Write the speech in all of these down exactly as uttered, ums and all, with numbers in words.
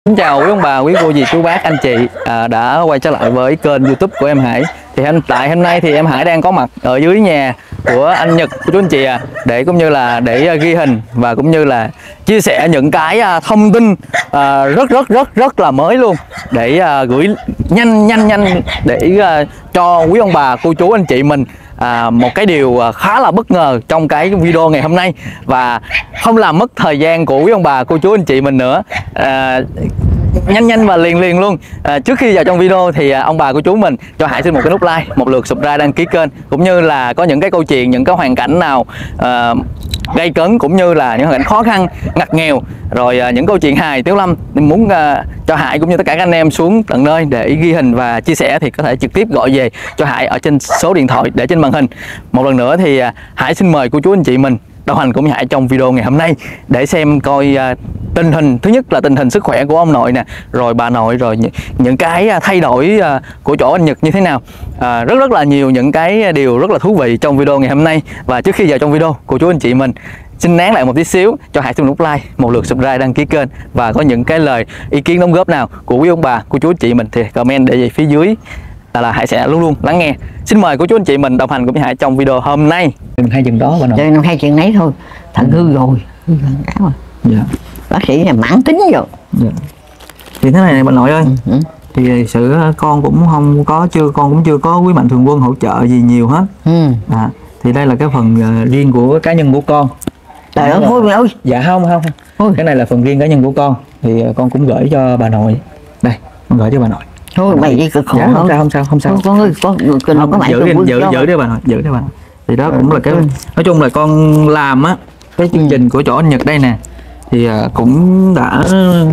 Xin chào quý ông bà, quý cô dì, chú bác, anh chị à, đã quay trở lại với kênh YouTube của em Hải. Thì hiện tại hôm nay thì em Hải đang có mặt ở dưới nhà của anh Nhật, của chú anh chị à, để cũng như là để ghi hình và cũng như là chia sẻ những cái thông tin à, rất rất rất rất là mới luôn, để à, gửi nhanh nhanh nhanh để à, cho quý ông bà, cô chú, anh chị mình À, một cái điều khá là bất ngờ trong cái video ngày hôm nay, và không làm mất thời gian của quý ông bà, cô chú, anh chị mình nữa. à, nhanh nhanh và liền liền luôn. à, Trước khi vào trong video thì ông bà, cô chú mình cho Hải xin một cái nút like, một lượt subscribe, đăng ký kênh, cũng như là có những cái câu chuyện, những cái hoàn cảnh nào à, gây cấn, cũng như là những hoàn cảnh khó khăn, ngặt nghèo, rồi à, những câu chuyện hài tiếu lâm muốn à, cho Hải cũng như tất cả các anh em xuống tận nơi để ghi hình và chia sẻ, thì có thể trực tiếp gọi về cho Hải ở trên số điện thoại để trên màn hình. Một lần nữa thì à, Hải xin mời cô chú anh chị mình đồng hành cùng Hải trong video ngày hôm nay để xem coi à, tình hình, thứ nhất là tình hình sức khỏe của ông nội nè, rồi bà nội, rồi những, những cái thay đổi à, của chỗ anh Nhật như thế nào. à, rất rất là nhiều những cái điều rất là thú vị trong video ngày hôm nay. Và trước khi vào trong video, cô chú anh chị mình xin nán lại một tí xíu, cho Hải xin nút like, một lượt subscribe, đăng ký kênh, và có những cái lời ý kiến đóng góp nào của quý ông bà, cô chú anh chị mình thì comment để về phía dưới, là, là Hải sẽ luôn luôn lắng nghe. Xin mời cô chú anh chị mình đồng hành cùng với Hải trong video hôm nay. Đừng hay chừng đó bà nội. Chơi hai chuyện nấy thôi, thằng hư rồi, hư rồi. Dạ. Bác sĩ là mãn tính rồi. Dạ. Thì thế này này bà nội ơi, ừ. thì sự con cũng không có chưa con cũng chưa có quý mạnh thường quân hỗ trợ gì nhiều hết. ừ. à, thì đây là cái phần uh, riêng của cá nhân của con. Trời ơi, thôi mày ơi. Dạ không không không. Cái này là phần riêng cá nhân của con, thì uh, con cũng gửi cho bà nội. Đây, con gửi cho bà nội. Thôi mày đi cực khổ. Dạ, không sao không sao không sao. Con ơi, con cần không, có bạn giữ đi, giữ giữ đi bà nội, giữ đi bà nội. Thì đó cũng là cái, nói chung là con làm á cái chương trình của chỗ anh Nhật đây nè, thì uh, cũng đã,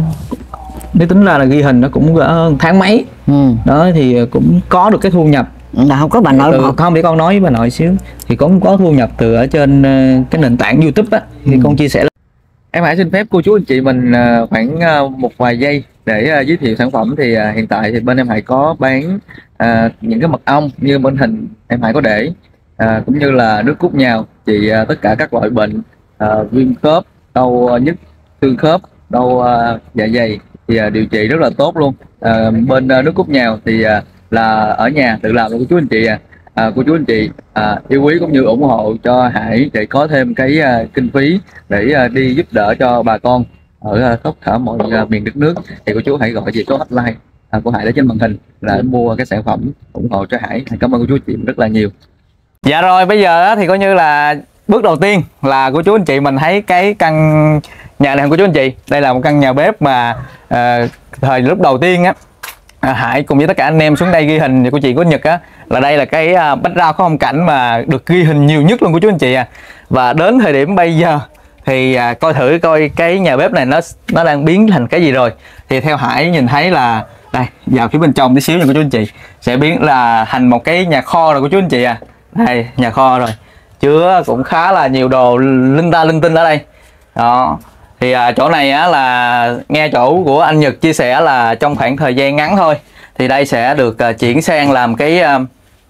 nếu tính ra là ghi hình nó cũng uh, tháng mấy. ừ. Đó thì uh, cũng có được cái thu nhập. Là không có bà nội từ, không để con nói với bà nội xíu, thì cũng có thu nhập từ ở trên uh, cái nền tảng YouTube á, thì ừ. con chia sẻ. Em hãy xin phép cô chú anh chị mình uh, khoảng uh, một vài giây để uh, giới thiệu sản phẩm. Thì uh, hiện tại thì bên em Hải có bán uh, những cái mật ong như bên hình em Hải có để, uh, cũng như là nước cốt nhào trị uh, tất cả các loại bệnh uh, viêm khớp, đau uh, nhức xương khớp, đau uh, dạ dày, thì uh, điều trị rất là tốt luôn. Uh, bên uh, nước cốt nhào thì uh, là ở nhà tự làm của chú anh chị à. À, cô chú anh chị à, yêu quý cũng như ủng hộ cho Hải để có thêm cái uh, kinh phí để uh, đi giúp đỡ cho bà con ở uh, tất cả mọi uh, miền đất nước, thì cô chú hãy gọi về số hotline uh, của Hải ở trên màn hình là mua cái sản phẩm ủng hộ cho Hải. Cảm ơn cô chú anh chị rất là nhiều. Dạ rồi, bây giờ thì coi như là bước đầu tiên là cô chú anh chị mình thấy cái căn nhà này của chú anh chị. Đây là một căn nhà bếp mà uh, thời lúc đầu tiên á, À, Hải cùng với tất cả anh em xuống đây ghi hình thì của chị của Nhật á, là đây là cái uh, background có phong cảnh mà được ghi hình nhiều nhất luôn của chú anh chị à. Và đến thời điểm bây giờ thì uh, coi thử coi cái nhà bếp này nó nó đang biến thành cái gì rồi. Thì theo Hải nhìn thấy là đây, vào phía bên trong tí xíu nha cô chú anh chị, sẽ biến là thành một cái nhà kho rồi của chú anh chị à. Đây, nhà kho rồi, chứa cũng khá là nhiều đồ linh ta linh tinh ở đây đó. Thì à, chỗ này á, là nghe chỗ của anh Nhật chia sẻ là trong khoảng thời gian ngắn thôi thì đây sẽ được à, chuyển sang làm cái à,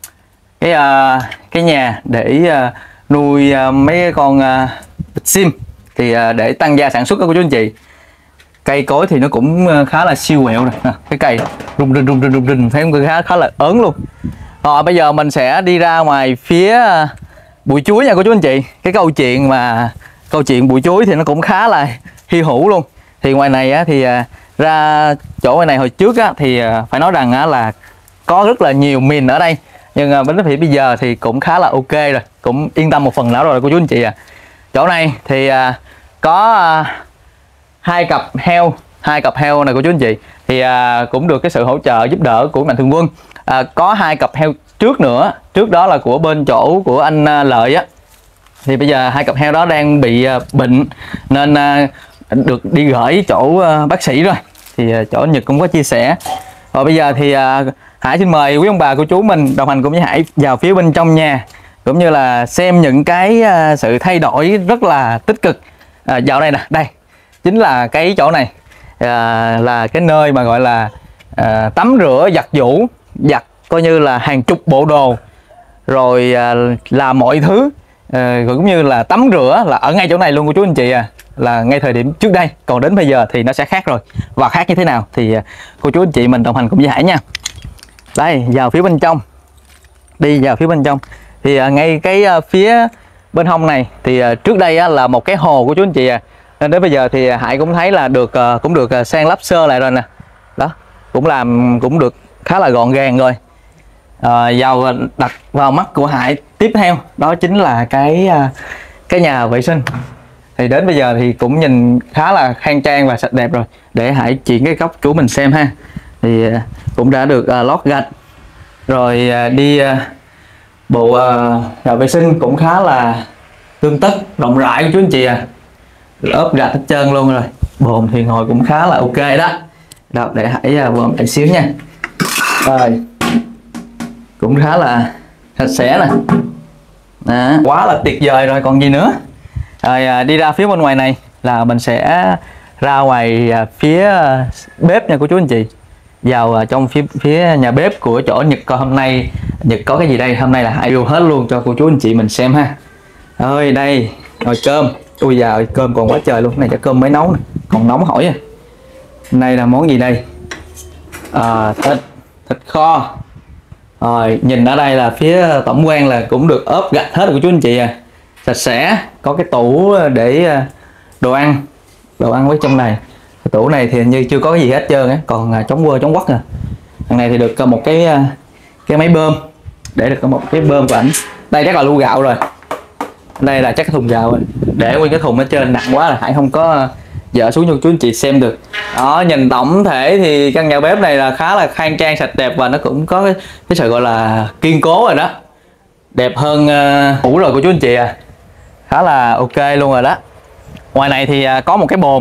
cái à, cái nhà để à, nuôi à, mấy con à, vịt sim, thì à, để tăng gia sản xuất của chú anh chị. Cây cối thì nó cũng khá là siêu quẹo rồi, à, cái cây rung rinh rung rinh rung rinh, thấy không, khá khá là ớn luôn. Rồi bây giờ mình sẽ đi ra ngoài phía à, bụi chuối nha cô chú anh chị. Cái câu chuyện mà câu chuyện bụi chuối thì nó cũng khá là hy hữu luôn. Thì ngoài này á, thì à, ra chỗ ngoài này hồi trước á, thì à, phải nói rằng á, là có rất là nhiều mìn ở đây, nhưng à, đến thì bây giờ thì cũng khá là ok rồi, cũng yên tâm một phần nào rồi cô chú anh chị à. Chỗ này thì à, có à, hai cặp heo hai cặp heo này cô chú anh chị, thì à, cũng được cái sự hỗ trợ giúp đỡ của mạnh thường quân. À, có hai cặp heo trước nữa, trước đó là của bên chỗ của anh à, Lợi á, thì bây giờ hai cặp heo đó đang bị uh, bệnh nên uh, được đi gửi chỗ uh, bác sĩ rồi, thì uh, chỗ Nhật cũng có chia sẻ. Rồi bây giờ thì uh, Hải xin mời quý ông bà cô chú mình đồng hành cùng với Hải vào phía bên trong nhà, cũng như là xem những cái uh, sự thay đổi rất là tích cực. Uh, vào đây nè, đây chính là cái chỗ này, uh, là cái nơi mà gọi là uh, tắm rửa, giặt giũ, giặt coi như là hàng chục bộ đồ, rồi uh, làm mọi thứ. À, cũng như là tắm rửa là ở ngay chỗ này luôn của chú anh chị à. là ngay thời điểm trước đây, còn đến bây giờ thì nó sẽ khác rồi. Và khác như thế nào thì cô chú anh chị mình đồng hành cùng với Hải nha. Đây, vào phía bên trong, đi vào phía bên trong thì ngay cái phía bên hông này thì trước đây là một cái hồ của chú anh chị à, nên đến bây giờ thì Hải cũng thấy là được cũng được san lắp sơ lại rồi nè. Đó, cũng làm cũng được khá là gọn gàng rồi. À, vào đặt vào mắt của Hải tiếp theo đó chính là cái cái nhà vệ sinh. Thì đến bây giờ thì cũng nhìn khá là khang trang và sạch đẹp rồi. Để Hải chuyển cái góc của mình xem ha. Thì cũng đã được uh, lót gạch rồi, uh, đi uh, bộ uh, nhà vệ sinh cũng khá là tươm tất rộng rãi của chú anh chị à, ốp gạch hết trơn luôn rồi. Bồn thì ngồi cũng khá là ok đó. Đó, để Hải uh, vòm lại xíu nha. Rồi, cũng khá là sạch sẽ nè. Đó, quá là tuyệt vời rồi còn gì nữa. Rồi đi ra phía bên ngoài này là mình sẽ ra ngoài phía bếp nha cô chú anh chị. Vào trong phía phía nhà bếp của chỗ Nhật. Coi hôm nay Nhật có cái gì đây, hôm nay là Hải vô hết luôn cho cô chú anh chị mình xem ha. Ơi đây, nồi cơm. Ui giời, cơm còn quá trời luôn. Cái này chắc cơm mới nấu nè, còn nóng hỏi à. Hôm nay là món gì đây? À, thịt thịt kho. Rồi nhìn ở đây là phía tổng quan là cũng được ốp gạch hết rồi của chú anh chị à, sạch sẽ. Có cái tủ để đồ ăn, đồ ăn với trong này. Cái tủ này thì hình như chưa có cái gì hết trơn á, còn chống quơ chống quắc à. Thằng này thì được một cái cái máy bơm, để được một cái bơm của ảnh. Đây chắc là lu gạo rồi, đây là chắc cái thùng gạo rồi. Để nguyên cái thùng ở trên nặng quá là Hải không có dỡ xuống cho chú anh chị xem được. Đó, nhìn tổng thể thì căn nhà bếp này là khá là khang trang sạch đẹp và nó cũng có cái, cái sự gọi là kiên cố rồi đó, đẹp hơn uh, cũ rồi của chú anh chị à, khá là ok luôn rồi đó. Ngoài này thì uh, có một cái bồn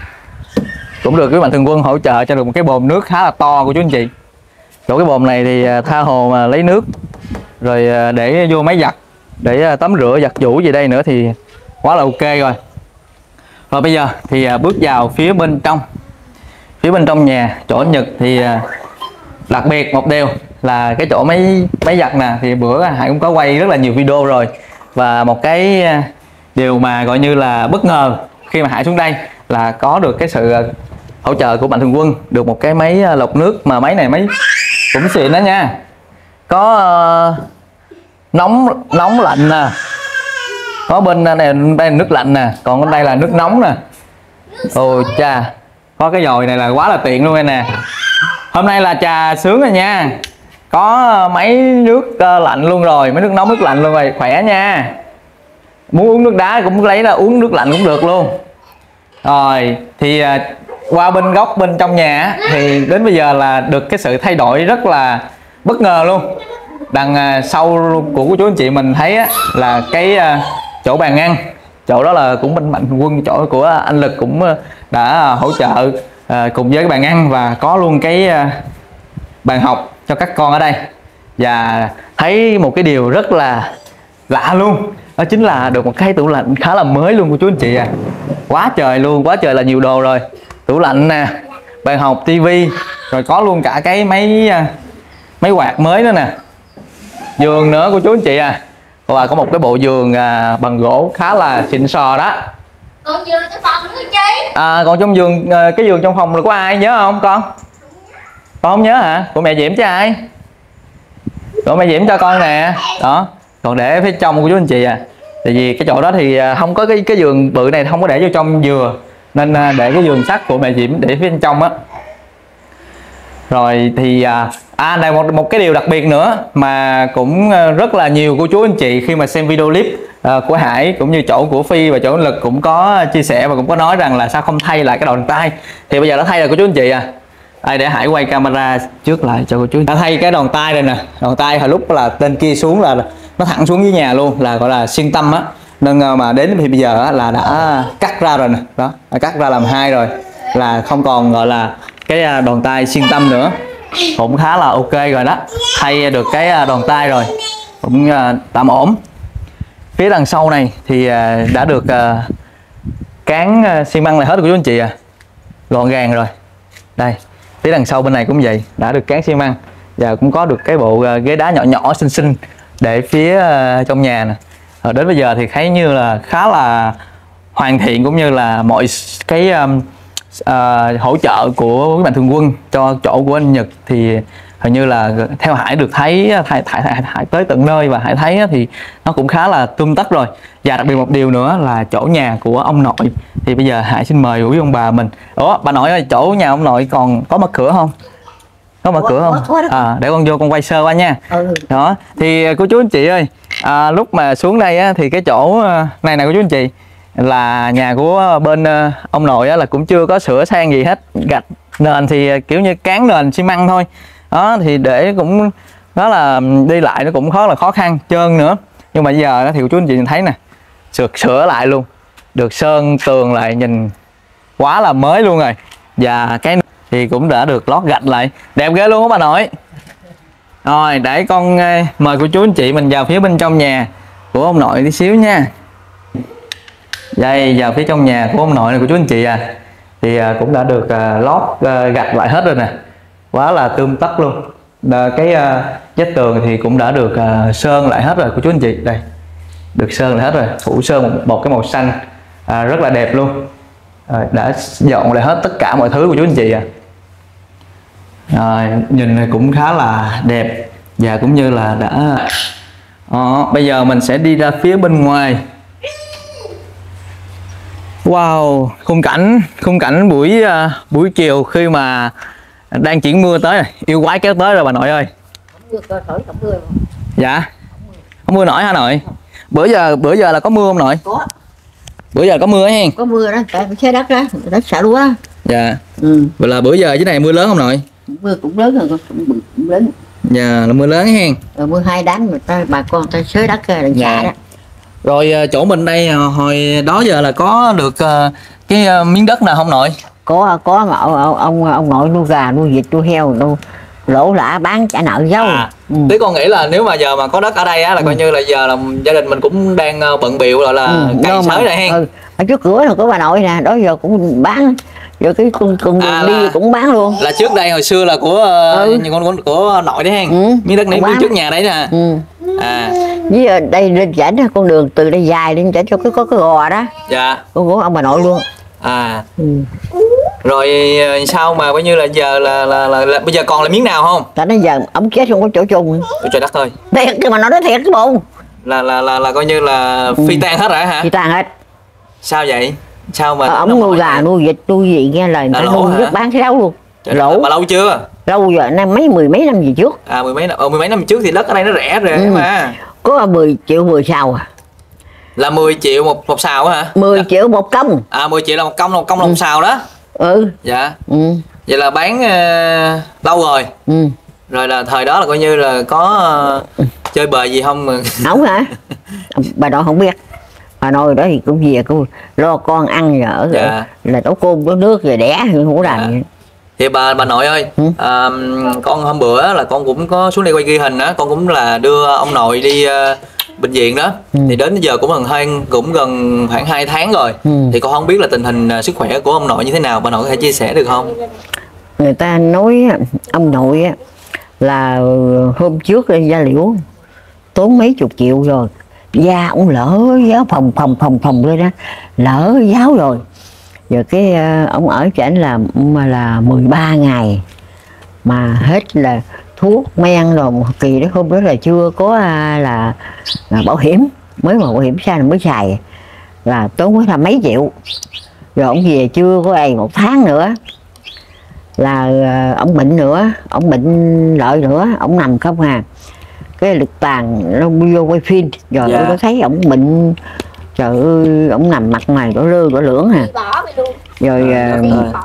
cũng được cái Mạnh Thường Quân hỗ trợ cho được một cái bồn nước khá là to của chú anh chị. Chỗ cái bồn này thì uh, tha hồ mà lấy nước rồi uh, để vô máy giặt để uh, tắm rửa giặt giũ gì đây nữa thì quá là ok rồi. Rồi bây giờ thì bước vào phía bên trong. Phía bên trong nhà chỗ Nhật thì đặc biệt một điều là cái chỗ máy máy giặt nè, thì bữa Hải cũng có quay rất là nhiều video rồi. Và một cái điều mà gọi như là bất ngờ khi mà Hải xuống đây là có được cái sự hỗ trợ của Mạnh Thường Quân, được một cái máy lọc nước, mà máy này máy cũng xịn đó nha. Có uh, nóng nóng lạnh nè, có bên này bên này nước lạnh nè, còn bên đây là nước nóng nè. Ôi cha, có cái dòi này là quá là tiện luôn đây nè. Hôm nay là trà sướng rồi nha, có máy nước uh, lạnh luôn rồi, máy nước nóng nước lạnh luôn rồi, khỏe nha. Muốn uống nước đá cũng lấy là uống nước lạnh cũng được luôn. Rồi thì uh, qua bên góc bên trong nhà thì đến bây giờ là được cái sự thay đổi rất là bất ngờ luôn. Đằng uh, sau của chú anh chị mình thấy á, là cái uh, chỗ bàn ăn, chỗ đó là cũng bên Mạnh Thường Quân, chỗ của anh Lực cũng đã hỗ trợ uh, cùng với cái bàn ăn, và có luôn cái uh, bàn học cho các con ở đây. Và thấy một cái điều rất là lạ luôn, đó chính là được một cái tủ lạnh khá là mới luôn của chú anh chị à. Quá trời luôn, quá trời là nhiều đồ rồi. Tủ lạnh nè, bàn học, tivi, rồi có luôn cả cái máy uh, máy quạt mới nữa nè, giường nữa của chú anh chị à. Và có một cái bộ giường à, bằng gỗ khá là xịn sò đó. Còn giường trong phòng nữa chị. À, còn trong giường, cái giường trong phòng là của ai nhớ không con? Con không nhớ hả? Của mẹ Diễm chứ ai? Của mẹ Diễm cho con nè. Đó. Còn để phía trong của chú anh chị à. Tại vì cái chỗ đó thì không có cái cái giường bự này, không có để vô trong dừa, nên để cái giường sắt của mẹ Diễm để phía bên trong á. Rồi thì à, à này một một cái điều đặc biệt nữa mà cũng rất là nhiều cô chú anh chị khi mà xem video clip uh, của Hải cũng như chỗ của Phi và chỗ Lực cũng có chia sẻ và cũng có nói rằng là sao không thay lại cái đòn tay. Thì bây giờ đã thay rồi cô chú anh chị à. Đây, để Hải quay camera trước lại cho cô chú. Đã thay cái đòn tay đây nè. Đòn tay hồi lúc là tên kia xuống là nó thẳng xuống dưới nhà luôn, là gọi là xuyên tâm á. Nên mà đến thì bây giờ á, là đã cắt ra rồi nè. Đó, đã cắt ra làm hai rồi, là không còn gọi là cái đòn tay xuyên tâm nữa, cũng khá là ok rồi đó. Thay được cái đòn tay rồi cũng tạm ổn. Phía đằng sau này thì đã được cán xi măng lại hết của chú anh chị à, gọn gàng rồi. Đây, phía đằng sau bên này cũng vậy, đã được cán xi măng và cũng có được cái bộ ghế đá nhỏ nhỏ xinh xinh để phía trong nhà nè. Đến bây giờ thì thấy như là khá là hoàn thiện cũng như là mọi cái um, uh, hỗ trợ của mạnh thường quân cho chỗ của anh Nhật thì hình như là theo Hải được thấy Hải, Hải, Hải, Hải tới tận nơi và Hải thấy thì nó cũng khá là tươm tất rồi. Và đặc biệt một điều nữa là chỗ nhà của ông nội thì bây giờ Hải xin mời quý ông bà mình. Ủa bà nội ơi, chỗ nhà ông nội còn có mở cửa không? Có mở cửa không? À, để con vô con quay sơ qua nha. Ừ. Đó thì cô chú anh chị ơi, à, lúc mà xuống đây á, thì cái chỗ này nè cô chú anh chị là nhà của bên ông nội á, là cũng chưa có sửa sang gì hết, gạch nền thì kiểu như cán nền xi măng thôi. Đó thì để cũng đó là đi lại nó cũng khó là khó khăn trơn nữa. Nhưng mà bây giờ thì cô chú anh chị thấy nè, sửa sửa lại luôn, được sơn tường lại nhìn quá là mới luôn rồi. Và cái thì cũng đã được lót gạch lại đẹp ghê luôn á bà nội. Rồi để con mời cô chú anh chị mình vào phía bên trong nhà của ông nội tí xíu nha. Đây vào phía trong nhà của ông nội này cô chú anh chị à, thì cũng đã được lót gạch lại hết rồi nè, quá là tươm tất luôn. Cái vách tường thì cũng đã được sơn lại hết rồi cô chú anh chị. Đây được sơn lại hết rồi, phủ sơn một, một cái màu xanh à, rất là đẹp luôn. Rồi, đã dọn lại hết tất cả mọi thứ của chú anh chị à. Rồi, nhìn cũng khá là đẹp và cũng như là đã à, bây giờ mình sẽ đi ra phía bên ngoài. Wow, khung cảnh khung cảnh buổi uh, buổi chiều khi mà đang chuyển mưa tới rồi, yêu quái kéo tới rồi bà nội ơi. Dạ không mưa nổi hả nội? Bữa giờ bữa giờ là có mưa không nội? Có. Bữa giờ có mưa hen? Có mưa đó, tại xe đất đó, đất xả lúa. Dạ. Ừ. Vậy là bữa giờ dưới này mưa lớn không nội? Mưa cũng lớn rồi, cũng, cũng lớn. Dạ là mưa lớn hen. Rồi mưa hai đám người ta bà con ta xới đất là già đó. Rồi chỗ mình đây hồi đó giờ là có được cái miếng đất nào không nội? Có có mà ông ông, ông nội nuôi gà, nuôi vịt, nuôi heo, nuôi lỗ lã bán trả nợ dâu. À, ừ. Tí con nghĩ là nếu mà giờ mà có đất ở đây á là ừ. coi như là giờ là gia đình mình cũng đang bận bịu là là ừ, cày sới này hen. Ừ. Ở trước cửa là có bà nội nè, đó giờ cũng bán, giờ cái con con à, đi là, cũng bán luôn. Là trước đây hồi xưa là của ừ. con của, của nội đấy hen. Ừ. Miếng đất này miếng trước nhà đấy nè. Ừ. À. Với đây lên chảnh con đường từ đây dài lên chảnh cho cái có cái gò đó. Dạ. Con của ông bà nội luôn. À. Ừ. Rồi sao mà coi như là giờ là là, là, là bây giờ còn là miếng nào không? Tại bây giờ ông chết không có chỗ chung. Trời đất ơi. Thiệt mà nói thiệt cái bụng. Là là là là coi như là phi ừ. tan hết rồi hả? Phi tan hết. Sao vậy? Sao mà ờ, ông nuôi gà nuôi vịt nuôi gì nghe lời người ta nuôi rất bán cái đâu luôn. Trời lỗ. Mà lâu chưa? Lâu rồi, năm mấy mười mấy năm gì trước. À mười mấy năm, ờ, mười mấy năm trước thì đất ở đây nó rẻ rồi ừ. mà. Có mười triệu mười sào à. Là mười triệu một một sào hả? mười triệu một công. À mười triệu là một công, một công là một ừ. sào đó. Ừ. Dạ. Ừ. Vậy là bán uh, lâu rồi. Ừ. Rồi là thời đó là coi như là có uh, chơi bời gì không mà. Không hả? Bà nội không biết. Bà nội đó thì cũng về cũng lo con ăn rồi ở dạ. là nấu cơm nấu nước rồi đẻ không có làm dạ. gì. Thì bà bà nội ơi, ừ? à, con hôm bữa là con cũng có xuống đây quay ghi hình á, con cũng là đưa ông nội đi uh, bệnh viện đó. Ừ. Thì đến giờ cũng gần hai cũng gần khoảng hai tháng rồi. Ừ. Thì con không biết là tình hình uh, sức khỏe của ông nội như thế nào, bà nội có thể chia sẻ được không? Người ta nói ông nội á là hôm trước lên da liễu tốn mấy chục triệu rồi, da ông lỡ giáo phòng phòng phòng phòng lên đó, lỡ giáo rồi. Giờ cái uh, ông ở cho ảnh là mà là mười ba ngày mà hết là thuốc men rồi một kỳ đó, hôm đó là chưa có uh, là, là bảo hiểm, mới mà bảo hiểm sao là mới xài là tốn mới là mấy triệu. Rồi ông về chưa có đầy một tháng nữa là uh, ông bệnh nữa, ông bệnh lợi nữa, ông nằm không à. Cái lực tàn nó vô quay phim rồi dạ. Tôi thấy ông bệnh, trời ơi ông nằm mặt mày đỏ lơ đỏ lưỡng à. Rồi à,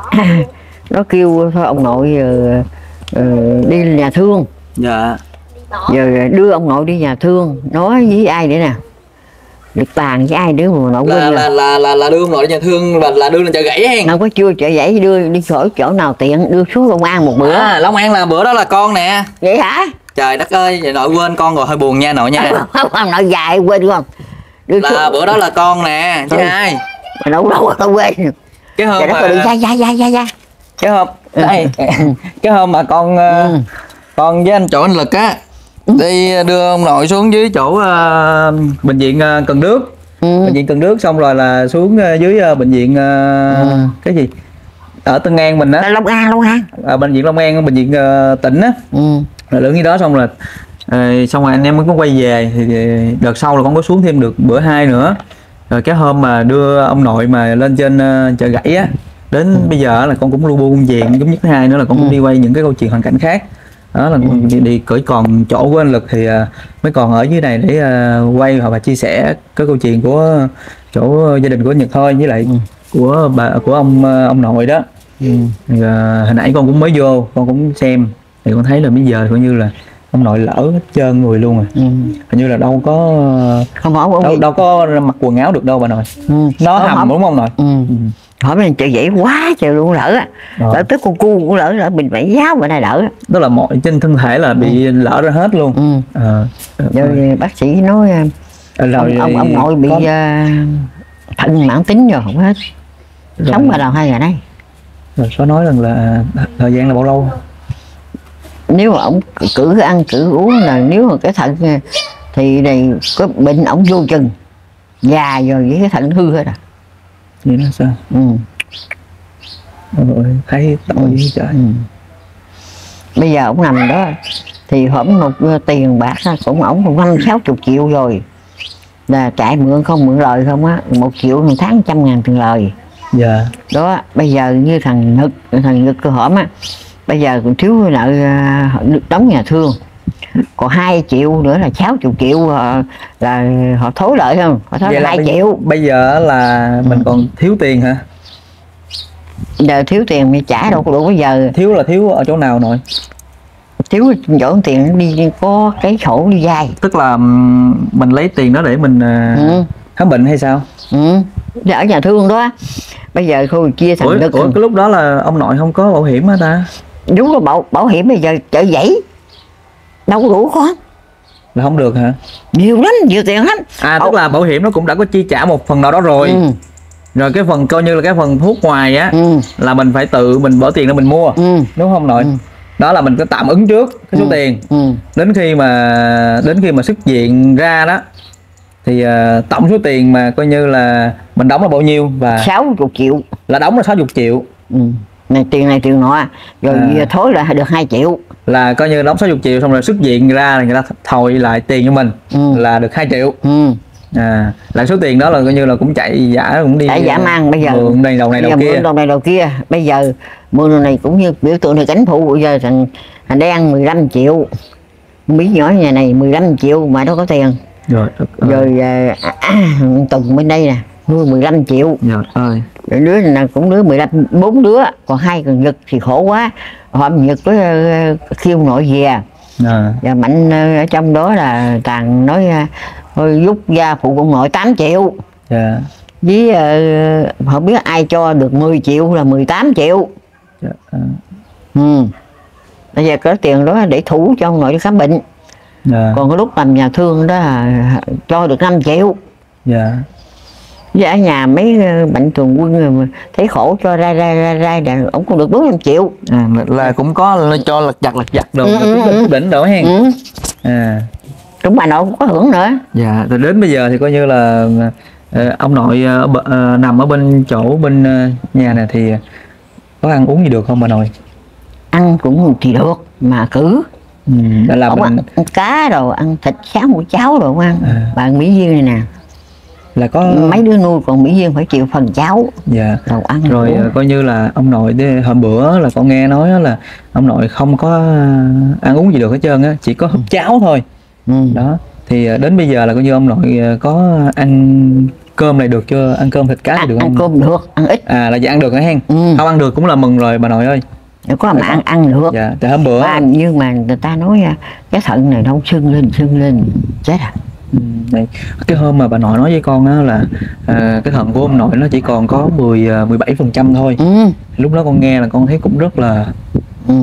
nó kêu thôi ông nội uh, uh, đi nhà thương. Dạ. Rồi đưa ông nội đi nhà thương, nói với ai nữa nè, lực tàn với ai nữa mà nội là, là, là là là đưa ông nội đi nhà thương là là đưa lên chợ gãy hen. Đâu có chưa chợ gãy, đưa đi chỗ chỗ nào tiện đưa xuống Long An một bữa. À, Long An là bữa đó là con nè. Vậy hả? Trời đất ơi, vậy nội quên con rồi, hơi buồn nha nội nha. Không nội dài quên không? Đưa là xuống. Bữa đó là con nè, chứ ừ. ai? Mà đâu đâu tao quên. Cái hôm mà đi ra ra ra ra ra. Cái hôm đây, cái hôm mà con ừ. con với anh chỗ anh Lực á đi đưa ông nội xuống dưới chỗ uh, bệnh viện uh, Cần Đước Ừ. bệnh viện Cần Đước, xong rồi là xuống ờ, dưới ờ, bệnh viện ờ, Ừ. cái gì ở Tân An mình á, Là Long An, Long An. à, bệnh viện Long An, bệnh viện ờ, tỉnh á, Ừ. rồi lớn như đó. Xong rồi ờ, xong rồi anh em mới có quay về, thì đợt sau là con có xuống thêm được bữa hai nữa. Rồi cái hôm mà đưa ông nội mà lên trên uh, chợ Gãy á, đến Ừ. bây giờ là con cũng lu bu công việc giống như thứ hai nữa, là con cũng Ừ. đi quay những cái câu chuyện hoàn cảnh khác đó, là con đi, đi cởi còn chỗ của anh Lực thì uh, mới còn ở dưới này để uh, quay hoặc là chia sẻ cái câu chuyện của chỗ gia đình của Nhật thôi, với lại Ừ. của bà của ông uh, ông nội đó. Ừ. Thì, uh, hồi nãy con cũng mới vô, con cũng xem thì con thấy là bây giờ coi như là ông nội lỡ hết trơn người luôn rồi. Ừ. Hình như là đâu có Không hỏi đâu, đâu có mặc quần áo được đâu bà nội. Ừ. Nó Không, hầm không. đúng không nội? Ừ. Ừ. Hỏi mình chợ Dãy quá trời luôn lỡ á. Rồi. Lỡ tới con cu cũng lỡ, lỡ mình phải giáo bữa nay lỡ. Tức là mọi trên thân thể là bị ừ. lỡ ra hết luôn. Ừ. Ờ. Rồi bác sĩ nói Ờ, rồi ông, ông ông nội bị có... uh, thận mãn tính rồi không hết. Rồi. Sống mà làm hai ngày nay. Rồi có nói rằng là thời gian là bao lâu? Nếu mà ông cử ăn cử uống là nếu mà cái thận thì này có bệnh ổng vô chừng già rồi với cái thận hư hết à. Vậy nó sao? Ừ. Rồi thấy tội Ừ. trời. Ừ. Bây giờ ông nằm đó thì hổng một tiền bạc cũng ổng cũng năm sáu chục triệu rồi, là chạy mượn không mượn lời không á, một triệu một tháng trăm ngàn tiền lời. Dạ. Đó bây giờ như thằng Nhật thằng Nhật cơ hổm á, bây giờ còn thiếu nợ uh, đóng nhà thương, còn hai triệu nữa là sáu chục triệu uh, là họ thối lợi không, họ thối hai triệu. Bây giờ là mình ừ. còn thiếu tiền hả? Giờ thiếu tiền thì trả đâu có đủ. Bây giờ thiếu là thiếu ở chỗ nào nội? thiếu chỗ tiền đi có cái sổ đi vay. Tức là mình lấy tiền đó để mình uh, ừ. khám bệnh hay sao? Ừ. Ở nhà thương đó. Bây giờ thôi chia thành Ủa, ủa cái lúc đó là ông nội không có bảo hiểm hả ta? Đúng rồi, bảo bảo hiểm bây giờ chợ Dãy đâu có đủ con. Là không được hả? Nhiều lắm, nhiều tiền lắm. À Bảo... tức là bảo hiểm nó cũng đã có chi trả một phần nào đó rồi. Ừ. Rồi cái phần coi như là cái phần thuốc ngoài á, ừ. là mình phải tự mình bỏ tiền để mình mua. Ừ. Đúng không nội? Ừ. Đó là mình có tạm ứng trước cái số ừ. tiền. Ừ. Đến khi mà đến khi mà xuất viện ra đó thì uh, tổng số tiền mà coi như là mình đóng là bao nhiêu? Và sáu mươi triệu. Là đóng là sáu mươi triệu. Ừ. Này tiền này tiền nọ rồi à. Thối là được hai triệu. Là coi như đóng sáu mươi triệu xong rồi xuất viện ra là người ta thhồi lại tiền cho mình. Ừ. Là được hai triệu. Ừ. À, là số tiền đó là coi như là cũng chạy giả cũng đi chạy giả mang. Bây giờ mượn này đầu này đầu kia, đầu này đầu kia. Bây giờ mượn đầu này cũng như biểu tượng này cánh phụ. Bây giờ thằng thằng đang mười lăm triệu, Mỹ nhỏ nhà này mười lăm triệu mà đâu có tiền. Rồi rồi à, à, Tùng bên đây nè nuôi mười lăm triệu. Rồi ơi. Rồi đứa này cũng đứa mười lăm, bốn đứa, còn hai con Nhật thì khổ quá. Hôm Nhật có uh, khiêu nội về. À. Và Mạnh uh, ở trong đó là Tàn nói uh, thôi rút ra phụ con nội tám triệu. Dạ. Với uh, không biết ai cho được mười triệu là mười tám triệu. Dạ. À. Ừ. Bây giờ có tiền đó để thủ cho ông nội đi khám bệnh. Dạ. Còn cái lúc làm nhà thương đó là cho được năm triệu. Dạ. Với ở nhà mấy bệnh thường quân thấy khổ cho ra ra ra ra là ông cũng được bốn trăm triệu. À, là cũng có cho lật giặt lật giặt đồ, ừ, ừ, đỉnh đổ hen. Ừ. À. Cũng bà nội cũng có hưởng nữa. Dạ, rồi đến bây giờ thì coi như là uh, ông nội uh, uh, nằm ở bên chỗ bên uh, nhà này thì có ăn uống gì được không bà nội? Ăn cũng thì được mà cứ. Ừ, là ông mình... ăn cá rồi ăn thịt sáng buổi cháo rồi không ăn. À. Bạn Mỹ Duyên này nè là có mấy đứa nuôi, còn Mỹ Duyên phải chịu phần cháo. Dạ. Rồi ăn rồi uống. Coi như là ông nội đi, hôm bữa là con nghe nói là ông nội không có ăn uống gì được hết trơn á, chỉ có húp cháo thôi. Ừ. Đó thì đến bây giờ là coi như ông nội có ăn cơm này được chưa, ăn cơm thịt cá à, được không? Ăn cơm được, ăn ít. À là dạ ăn được hả hen? Ừ. Không ăn được cũng là mừng rồi bà nội ơi. Có mà ăn ăn được. Dạ, thì hôm bữa à, nhưng mà người ta nói cái thận này nó sưng lên sưng lên chết à. Ừ, này, cái hôm mà bà nội nói với con á là à, cái thận của ông nội nó chỉ còn có mười, mười bảy phần trăm thôi. Ừ. Lúc đó con nghe là con thấy cũng rất là ừ.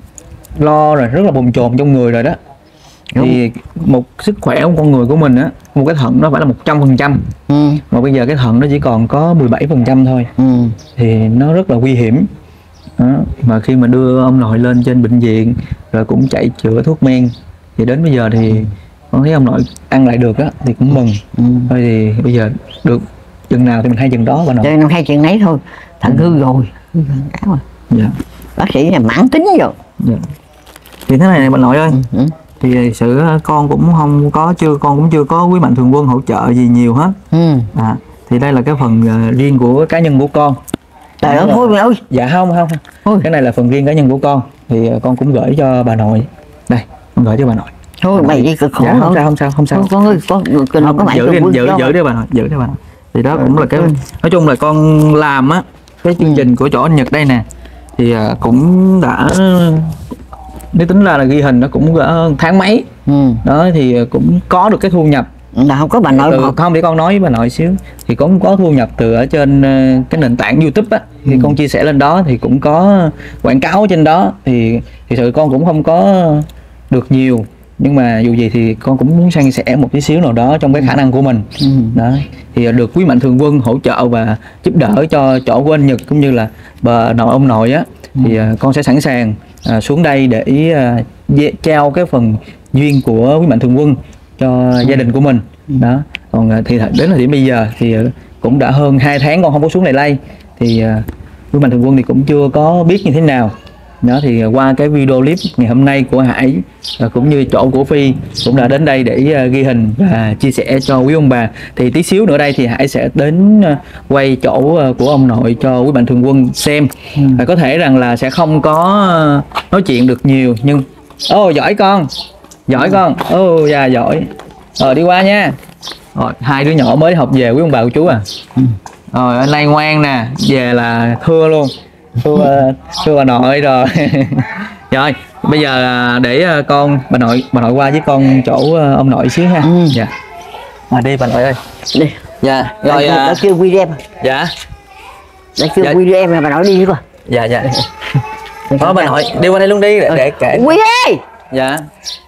lo rồi, rất là bồn chồn trong người rồi đó. Đúng. Thì một sức khỏe của con người của mình á, một cái thận nó phải là một trăm phần trăm. Ừ. Mà bây giờ cái thận nó chỉ còn có mười bảy phần trăm thôi. Ừ. Thì nó rất là nguy hiểm. Đó. Mà khi mà đưa ông nội lên trên bệnh viện rồi cũng chạy chữa thuốc men thì đến bây giờ thì con thấy ông nội ăn lại được á thì cũng mừng. Ừ. Thôi thì bây giờ được chừng nào thì mình hay chừng đó bà nội. Cho nên hay chuyện nấy thôi, thằng hư rồi, hư rồi. Dạ. Bác sĩ là mãn tính rồi. Dạ. Thì thế này này bà nội ơi, Ừ. Ừ. thì sự con cũng không có chưa con cũng chưa có quý mạnh thường quân hỗ trợ gì nhiều hết. Ừ. À, thì đây là cái phần uh, riêng của cá nhân của con. Trời ơi thôi mày ơi. Dạ không không không. Thôi. Cái này là phần riêng cá nhân của con thì uh, con cũng gửi cho bà nội. Đây, con gửi cho bà nội. Thôi mày đi cực khổ Dạ, không sao không sao không sao. Thôi, con ơi, con cần Không, có mạnh giữ thường đi, quân giữ cho. giữ đi bà nội, giữ đi bà nội. Thì đó cũng là cái Ừ. nói chung là con làm á cái chương trình của chỗ anh Nhật đây nè thì uh, cũng đã nếu tính ra là ghi hình nó cũng đã tháng mấy. Ừ. Đó thì cũng có được cái thu nhập. Là không có bà nội Ừ, một. không để con nói với bà nội xíu thì cũng có thu nhập từ ở trên ờ, cái nền tảng YouTube á thì Ừ. con chia sẻ lên đó thì cũng có quảng cáo trên đó thì thì sự con cũng không có được nhiều nhưng mà dù gì thì con cũng muốn san sẻ một tí xíu nào đó trong cái khả năng của mình. Ừ. Đó thì được quý mạnh thường quân hỗ trợ và giúp đỡ cho chỗ của anh Nhật cũng như là bà nội ông nội á thì ờ, con sẽ sẵn sàng ờ, xuống đây để uh, trao cái phần duyên của quý mạnh thường quân cho gia đình của mình. Đó còn uh, thì đến thời điểm bây giờ thì uh, cũng đã hơn hai tháng con không có xuống này lay thì uh, quý mạnh thường quân thì cũng chưa có biết như thế nào. Đó thì uh, qua cái video clip ngày hôm nay của Hải uh, cũng như chỗ của Phi cũng đã đến đây để uh, ghi hình và chia sẻ cho quý ông bà. Thì tí xíu nữa đây thì Hải sẽ đến uh, quay chỗ uh, của ông nội cho quý mạnh thường quân xem. Ừ. Và có thể rằng là sẽ không có uh, nói chuyện được nhiều nhưng ô oh, giỏi con giỏi con ô oh, dạ giỏi. Ờ đi qua nha. Rồi hai đứa nhỏ mới học về quý ông bà của chú à. Rồi anh này ngoan nè, về là thưa luôn. Thưa thưa bà nội rồi. Rồi bây giờ để con bà nội bà nội qua với con chỗ ông nội xíu ha. Ừ. Dạ. Mà đi bà nội ơi. Đi. Dạ. Rồi Đã, à, đã kêu video. dạ. Đã kêu Dạ. video mà bà nội đi đi coi. Dạ dạ. Thôi bà nội đi qua đây luôn đi để, để kể. Quý ơi. Dạ.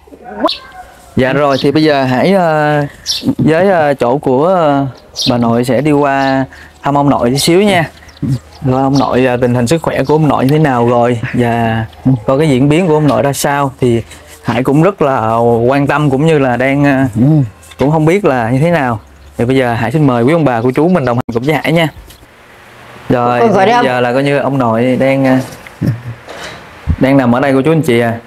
Dạ rồi thì bây giờ hãy uh, với uh, chỗ của uh, bà nội sẽ đi qua thăm ông nội tí xíu nha. Rồi ông nội uh, tình hình sức khỏe của ông nội như thế nào rồi và coi cái diễn biến của ông nội ra sao thì Hải cũng rất là quan tâm cũng như là đang uh, Ừ. cũng không biết là như thế nào. Thì bây giờ Hải xin mời quý ông bà của chú mình đồng hành cùng với Hải nha. Rồi Ôi, gọi bây đi giờ là coi như ông nội đang uh, đang nằm ở đây của chú anh chị à.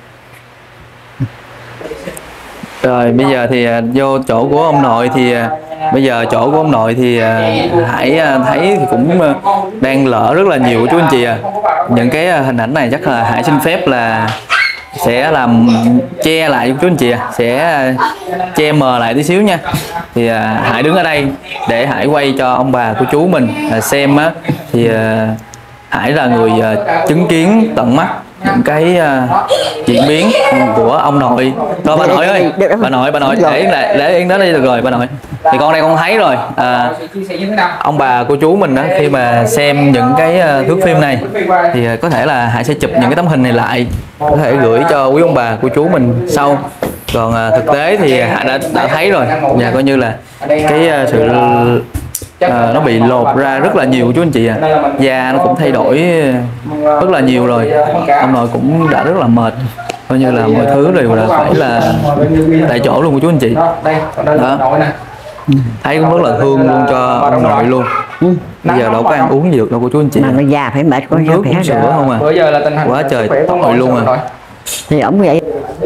Rồi bây giờ thì uh, vô chỗ của ông nội thì uh, bây giờ chỗ của ông nội thì uh, Hải uh, thấy thì cũng uh, đang lỡ rất là nhiều chú anh chị à. Những cái uh, hình ảnh này chắc là Hải xin phép là sẽ làm che lại cho chú anh chị à, sẽ uh, che mờ lại tí xíu nha. Thì uh, Hải đứng ở đây để Hải quay cho ông bà của chú mình uh, xem á thì uh, Hải là người uh, chứng kiến tận mắt những cái uh, diễn biến của ông nội. Thôi bà nội ơi, bà nội bà nội để để, để yên đó đi được rồi bà nội. Thì con đây con thấy rồi à, ông bà cô chú mình đó khi mà xem những cái uh, thước phim này thì uh, có thể là Hải sẽ chụp những cái tấm hình này lại có thể gửi cho quý ông bà cô chú mình sau. Còn uh, thực tế thì Hải đã đã thấy rồi và coi như là cái uh, sự À, nó bị lột ra rất là nhiều chú anh chị à, da nó cũng thay đổi rất là nhiều rồi, ông nội cũng đã rất là mệt, coi như là mọi thứ đều là phải là tại chỗ luôn của chú anh chị đó, thấy cũng rất là thương luôn cho ông nội luôn. Bây giờ đâu có ăn uống gì được đâu của chú anh chị, mà nó già phải mệt con nước uống sữa không à, quá trời tội luôn à. Thì ổng vậy.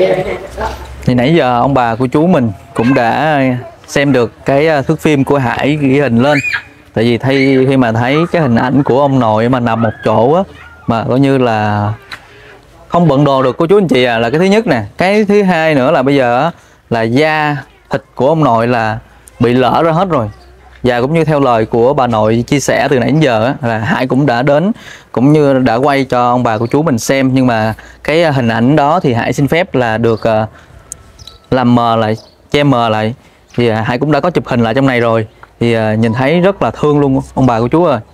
Thì nãy giờ ông bà của chú mình cũng đã xem được cái thước phim của Hải ghi hình lên. Tại vì thay khi mà thấy cái hình ảnh của ông nội mà nằm một chỗ á, mà coi như là không bận đồ được của chú anh chị à, là cái thứ nhất nè. Cái thứ hai nữa là bây giờ á, là da thịt của ông nội là bị lở ra hết rồi. Và cũng như theo lời của bà nội chia sẻ từ nãy đến giờ á, là Hải cũng đã đến cũng như đã quay cho ông bà của chú mình xem. Nhưng mà cái hình ảnh đó thì Hải xin phép là được uh, làm mờ lại, che mờ lại. Thì uh, Hải cũng đã có chụp hình lại trong này rồi. Thì uh, nhìn thấy rất là thương luôn ông bà của chú ơi.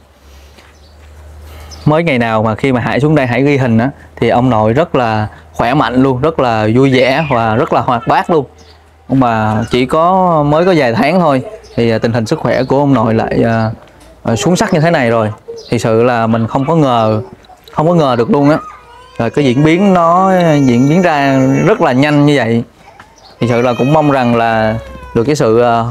Mới ngày nào mà khi mà Hải xuống đây Hải ghi hình á, thì ông nội rất là khỏe mạnh luôn, rất là vui vẻ và rất là hoạt bát luôn. Ông bà chỉ có mới có vài tháng thôi thì tình hình sức khỏe của ông nội lại uh, xuống sắc như thế này rồi. Thì sự là mình không có ngờ, không có ngờ được luôn á. Rồi cái diễn biến nó diễn biến ra rất là nhanh như vậy. thì sự là cũng mong rằng là được cái sự uh,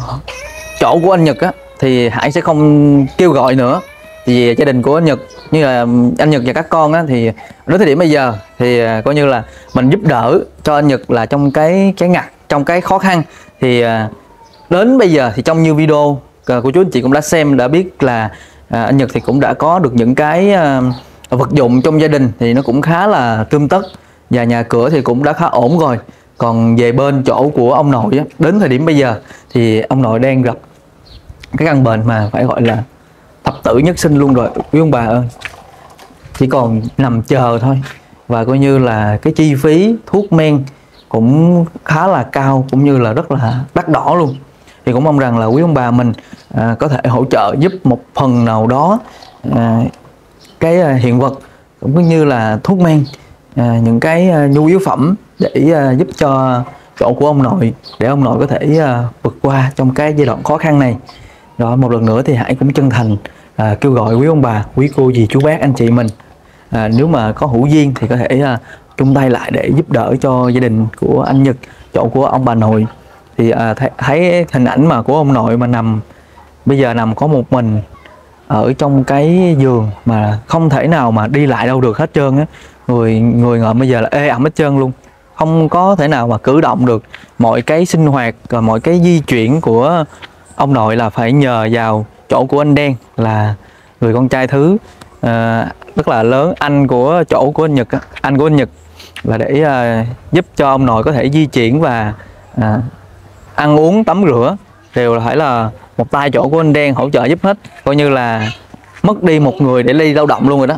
chỗ của anh Nhật á, thì Hải sẽ không kêu gọi nữa. Thì gia đình của anh Nhật như là anh Nhật và các con á, thì đến thời điểm bây giờ thì uh, coi như là mình giúp đỡ cho anh Nhật là trong cái cái ngặt, trong cái khó khăn. Thì uh, đến bây giờ thì trong như video uh, của chú anh chị cũng đã xem, đã biết là uh, anh Nhật thì cũng đã có được những cái uh, vật dụng trong gia đình thì nó cũng khá là tươm tất, và nhà cửa thì cũng đã khá ổn rồi. Còn về bên chỗ của ông nội á, đến thời điểm bây giờ thì ông nội đang gặp cái căn bệnh mà phải gọi là thập tử nhất sinh luôn rồi quý ông bà ơi. Chỉ còn nằm chờ thôi, và coi như là cái chi phí thuốc men cũng khá là cao, cũng như là rất là đắt đỏ luôn. Thì cũng mong rằng là quý ông bà mình à, có thể hỗ trợ giúp một phần nào đó à, cái à, hiện vật cũng như là thuốc men, à, những cái à, nhu yếu phẩm để à, giúp cho chỗ của ông nội, để ông nội có thể à, vượt qua trong cái giai đoạn khó khăn này. Rồi một lần nữa thì Hải cũng chân thành à, kêu gọi quý ông bà, quý cô dì chú bác anh chị mình, à, nếu mà có hữu duyên thì có thể à, chung tay lại để giúp đỡ cho gia đình của anh Nhật, chỗ của ông bà nội. Thì à, thấy, thấy hình ảnh mà của ông nội mà nằm bây giờ nằm có một mình ở trong cái giường mà không thể nào mà đi lại đâu được hết trơn á. Người người ngợm bây giờ là ê ẩm hết trơn luôn, không có thể nào mà cử động được. Mọi cái sinh hoạt và mọi cái di chuyển của ông nội là phải nhờ vào chỗ của anh Đen, là người con trai thứ à, rất là lớn, anh của chỗ của anh Nhật, anh của anh Nhật, là để à, giúp cho ông nội có thể di chuyển và à, ăn uống tắm rửa đều là phải là một tay chỗ của anh Đen hỗ trợ giúp hết. Coi như là mất đi một người để đi lao động luôn rồi đó,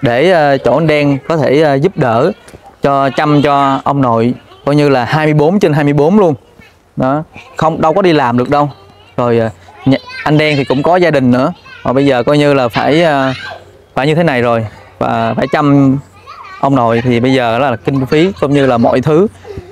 để uh, chỗ anh Đen có thể uh, giúp đỡ cho chăm cho ông nội, coi như là hai mươi bốn trên hai mươi bốn luôn đó, không đâu có đi làm được đâu. Rồi uh, anh Đen thì cũng có gia đình nữa, và bây giờ coi như là phải uh, phải như thế này rồi, và phải chăm ông nội thì bây giờ là kinh phí cũng như là mọi thứ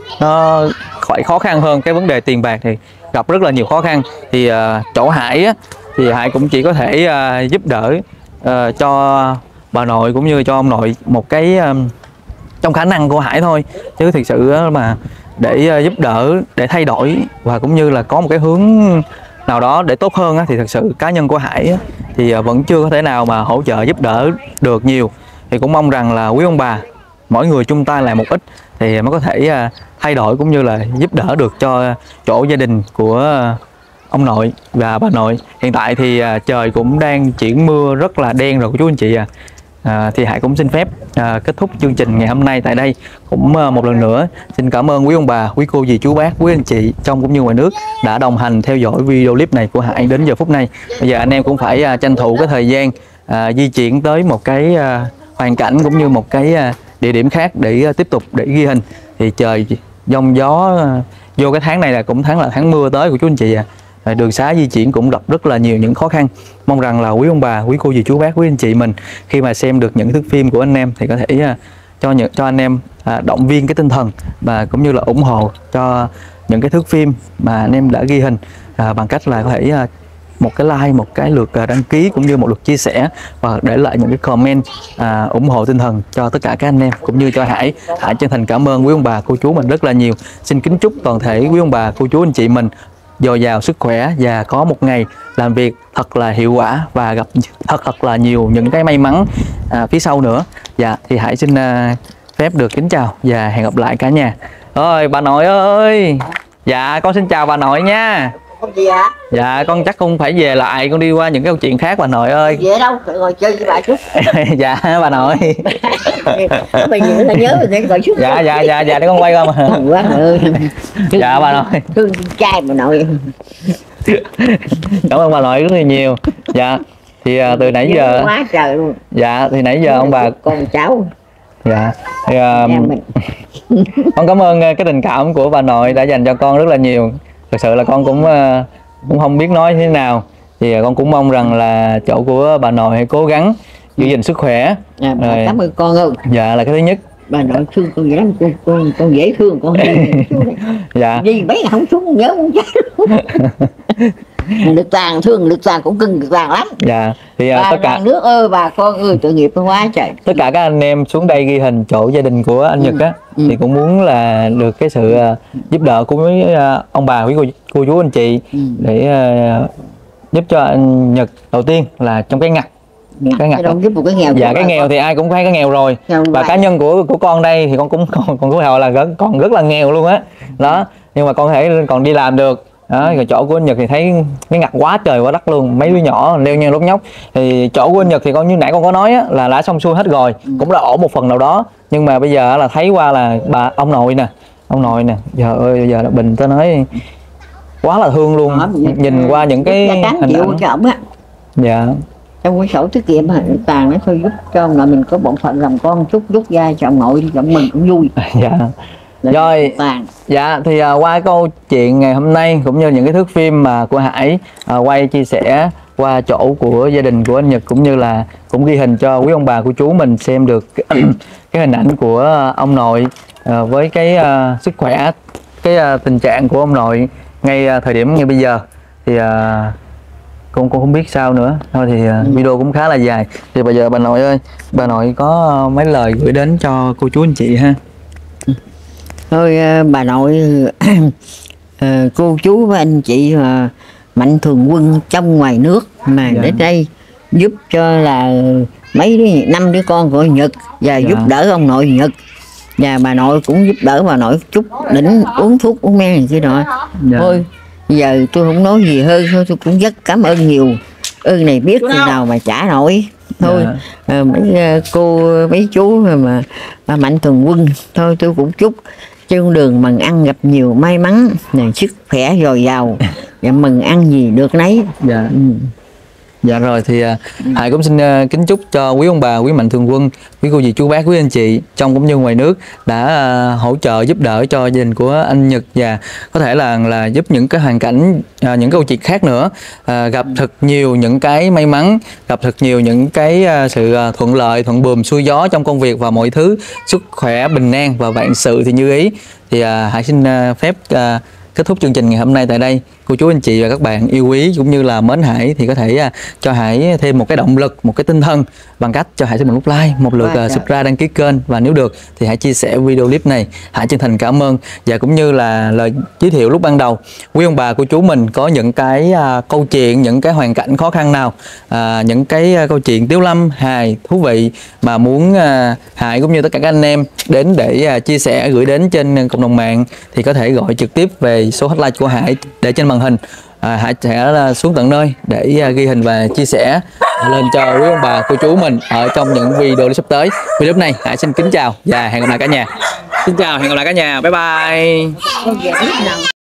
nó khỏi khó khăn hơn. Cái vấn đề tiền bạc thì gặp rất là nhiều khó khăn. Thì uh, chỗ Hải á, thì Hải cũng chỉ có thể uh, giúp đỡ uh, cho bà nội cũng như cho ông nội một cái uh, trong khả năng của Hải thôi, chứ thực sự mà để uh, giúp đỡ, để thay đổi và cũng như là có một cái hướng nào đó để tốt hơn á, thì thực sự cá nhân của Hải á, thì uh, vẫn chưa có thể nào mà hỗ trợ giúp đỡ được nhiều. Thì cũng mong rằng là quý ông bà mỗi người chung tay lại một ít thì mới có thể uh, thay đổi cũng như là giúp đỡ được cho chỗ gia đình của ông nội và bà nội. Hiện tại thì uh, trời cũng đang chuyển mưa rất là đen rồi chú anh chị à. À, thì Hải cũng xin phép à, kết thúc chương trình ngày hôm nay tại đây. Cũng à, một lần nữa xin cảm ơn quý ông bà, quý cô dì chú bác, quý anh chị trong cũng như ngoài nước đã đồng hành theo dõi video clip này của Hải đến giờ phút này. Bây giờ anh em cũng phải à, tranh thủ cái thời gian à, di chuyển tới một cái à, hoàn cảnh cũng như một cái à, địa điểm khác để à, tiếp tục để ghi hình. Thì trời giông gió à, vô cái tháng này là cũng tháng là tháng mưa tới của chú anh chị à. Đường xá di chuyển cũng gặp rất là nhiều những khó khăn. Mong rằng là quý ông bà, quý cô dì chú bác, quý anh chị mình khi mà xem được những thước phim của anh em thì có thể uh, cho những cho anh em uh, động viên cái tinh thần và cũng như là ủng hộ cho những cái thước phim mà anh em đã ghi hình uh, bằng cách là có thể uh, một cái like, một cái lượt uh, đăng ký cũng như một lượt chia sẻ và để lại những cái comment uh, ủng hộ tinh thần cho tất cả các anh em cũng như cho Hải. Hải chân thành cảm ơn quý ông bà, cô chú mình rất là nhiều. Xin kính chúc toàn thể quý ông bà, cô chú anh chị mình dồi dào sức khỏe và có một ngày làm việc thật là hiệu quả và gặp thật thật là nhiều những cái may mắn à, phía sau nữa. Dạ thì Hải xin à, phép được kính chào và hẹn gặp lại cả nhà. Ơi bà nội ơi, dạ con xin chào bà nội nha. Con gì ạ? Dạ con chắc con phải về lại, con đi qua những cái câu chuyện khác bà nội ơi. Về đâu? Rồi chơi với bà chút. Dạ bà nội. Bây giờ là nhớ rồi gọi chút. Dạ dạ dạ dạ để con quay qua mà. Quá ơi. Dạ bà nội. Thương trai bà nội. Cảm ơn bà nội rất là nhiều. Dạ thì uh, từ nãy giờ quá trời luôn. Dạ thì nãy giờ ông bà con cháu. Dạ thì uh, con cảm ơn cái tình cảm của bà nội đã dành cho con rất là nhiều. Thực sự là con cũng uh, cũng không biết nói thế nào. Thì uh, con cũng mong rằng là chỗ của bà nội hãy cố gắng giữ gìn sức khỏe. À, bà rồi. Cảm ơn con không? Dạ là cái thứ nhất. Bà nội thương con dễ lắm, con con con dễ thương con. Dạ. Gì mấy ngày không xuống nhớ con chết. Lực Tàng thương Lực Tàng cũng cưng Lực Tàng lắm. Dạ thì uh, Bà, tất cả bà nước ơi bà con ơi tội nghiệp quá trời. tất cả các anh em xuống đây ghi hình chỗ gia đình của anh Ừ. Nhật á, Ừ. thì cũng muốn là được cái sự uh, giúp đỡ của quý, uh, ông bà, quý cô, cô chú anh chị, Ừ. để uh, giúp cho anh Nhật đầu tiên là trong cái ngặt. Cái ngặt Cái đâu giúp một cái nghèo. Dạ cái nghèo thì ai cũng phải cái nghèo rồi, Nghèo và vậy. cá nhân của của con đây thì con cũng còn còn của Hào là rất, còn rất là nghèo luôn á đó, nhưng mà con thể còn đi làm được đó. Rồi chỗ của anh Nhật thì thấy cái ngặt quá trời quá đất luôn, mấy đứa nhỏ leo nheo lốt nhóc. Thì chỗ của anh Nhật thì con như nãy con có nói á, là đã xong xuôi hết rồi, Ừ. cũng là ổn một phần nào đó, nhưng mà bây giờ là thấy qua là bà ông nội nè, ông nội nè, giờ ơi giờ là Bình tới nói quá là thương luôn. Đó, vậy, Nhìn qua những cái tám hình triệu ảnh. cho ổng á. Dạ Trong cái sổ tiết kiệm á, Tàng nó thôi giúp cho ông nội mình có bổn phận làm con chút rút ra cho ông nội đi, cho ông mình cũng vui. dạ Để rồi. Tàng. Dạ thì uh, qua câu chuyện ngày hôm nay cũng như những cái thước phim mà của Hải uh, quay chia sẻ qua chỗ của gia đình của anh Nhật, cũng như là cũng ghi hình cho quý ông bà cô chú mình xem được cái, cái hình ảnh của uh, ông nội uh, với cái uh, sức khỏe, cái uh, tình trạng của ông nội ngay uh, thời điểm ngay bây giờ thì uh, con cũng không biết sao nữa thôi. Thì uh, Ừ. video cũng khá là dài, thì bây giờ bà nội ơi, bà nội có uh, mấy lời gửi đến cho cô chú anh chị ha. Thôi ờ, bà nội ờ, cô chú và anh chị ờ, mạnh thường quân trong ngoài nước mà Dạ. đến đây giúp cho là mấy đứa, năm đứa con của Nhật và Dạ. giúp đỡ ông nội Nhật, và bà nội cũng giúp đỡ bà nội chút đỉnh uống thuốc uống men này kia nọ. Dạ. Thôi giờ tôi không nói gì hơn, thôi tôi cũng rất cảm ơn nhiều, ơn này biết từ nào mà trả nổi. Thôi Dạ. ờ, mấy ờ, cô mấy chú mà, mà mạnh thường quân, thôi tôi cũng chúc trên đường mừng ăn gặp nhiều may mắn, này sức khỏe dồi dào, và mừng ăn gì được nấy. Dạ. Ừ. Dạ rồi thì uh, Hải cũng xin uh, kính chúc cho quý ông bà, quý mạnh thường quân, quý cô dì chú bác, quý anh chị trong cũng như ngoài nước đã uh, hỗ trợ giúp đỡ cho gia đình của anh Nhật, và có thể là là giúp những cái hoàn cảnh, uh, những câu chuyện khác nữa, uh, gặp thật nhiều những cái may mắn, gặp thật nhiều những cái uh, sự uh, thuận lợi, thuận buồm xuôi gió trong công việc và mọi thứ, sức khỏe bình an và vạn sự thì như ý. Thì uh, Hải xin uh, phép uh, kết thúc chương trình ngày hôm nay tại đây. Cô chú anh chị và các bạn yêu quý cũng như là mến Hải thì có thể uh, cho Hải thêm một cái động lực, một cái tinh thần bằng cách cho Hải xin một nút like, một lượt uh, subscribe, đăng ký kênh, và nếu được thì hãy chia sẻ video clip này. Hải chân thành cảm ơn. Và cũng như là lời giới thiệu lúc ban đầu, quý ông bà cô chú mình có những cái uh, câu chuyện, những cái hoàn cảnh khó khăn nào, uh, những cái uh, câu chuyện tiếu lâm, hài, thú vị mà muốn uh, Hải cũng như tất cả các anh em đến để uh, chia sẻ, gửi đến trên cộng đồng mạng, thì có thể gọi trực tiếp về số hotline của Hải để trên màn hình. À, Hải sẽ xuống tận nơi để uh, ghi hình và chia sẻ lên cho quý ông bà cô chú mình ở trong những video sắp tới. Video này Hải xin kính chào và hẹn gặp lại cả nhà. Xin chào, hẹn gặp lại cả nhà. Bye bye.